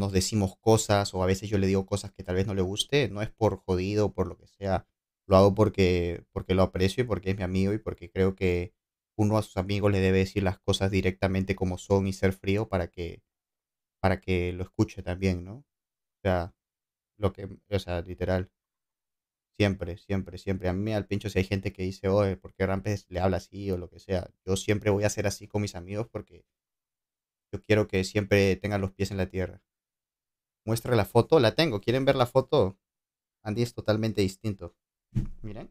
nos decimos cosas o a veces yo le digo cosas que tal vez no le guste, no es por jodido o por lo que sea. Lo hago porque lo aprecio y porque es mi amigo y porque creo que uno a sus amigos le debe decir las cosas directamente como son y ser frío para que lo escuche también, ¿no? O sea, o sea, literal, siempre, siempre, siempre. A mí me da el pincho si hay gente que dice, oye, ¿por qué Rampes le habla así o lo que sea? Yo siempre voy a ser así con mis amigos porque yo quiero que siempre tengan los pies en la tierra. Muestra la foto, la tengo. ¿Quieren ver la foto? Andy es totalmente distinto. Miren.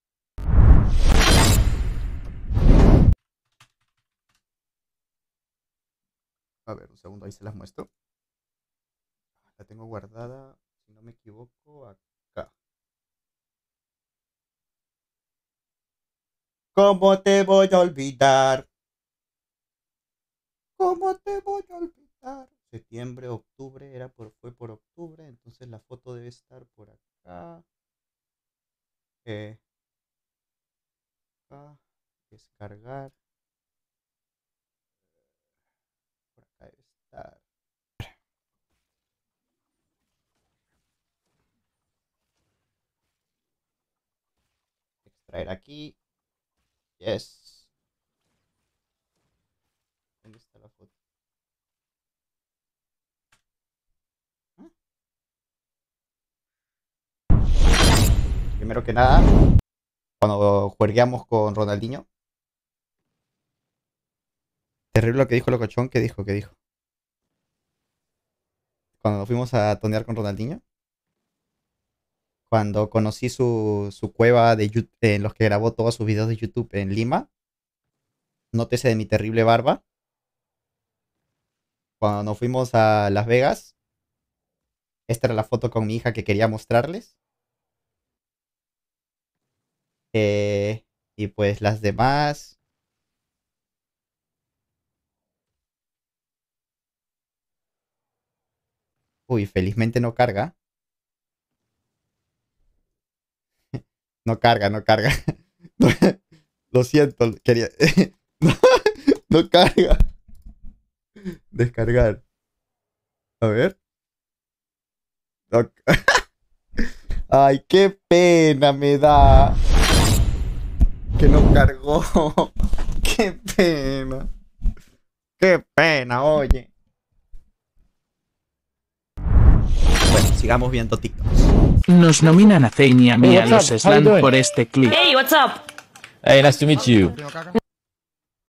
A ver, un segundo, ahí se las muestro. La tengo guardada, si no me equivoco, acá. ¿Cómo te voy a olvidar? ¿Cómo te voy a olvidar? Septiembre, octubre, fue por octubre, entonces la foto debe estar por acá. Eh, acá, descargar. Por acá debe estar. Extraer aquí. Yes. ¿Dónde está la foto? ¿Ah? Primero que nada, cuando juegueamos con Ronaldinho. Terrible lo que dijo Locochón, ¿qué dijo? ¿Qué dijo? Cuando fuimos a tonear con Ronaldinho. Cuando conocí su cueva de YouTube, en los que grabó todos sus videos de YouTube en Lima. Nótese de mi terrible barba. Cuando nos fuimos a Las Vegas. Esta era la foto con mi hija que quería mostrarles. Y pues las demás. Uy, felizmente no carga. No carga, no carga. Lo siento, quería. No carga. Descargar. A ver. No. Ay, qué pena me da. Que no cargó. Qué pena. Qué pena, oye. Bueno, sigamos viendo TikTok. Nos nominan a Zane y a mí a Hey, los what's up? How you Slan doing? por este clip. Hey, what's up? Hey, nice to meet you.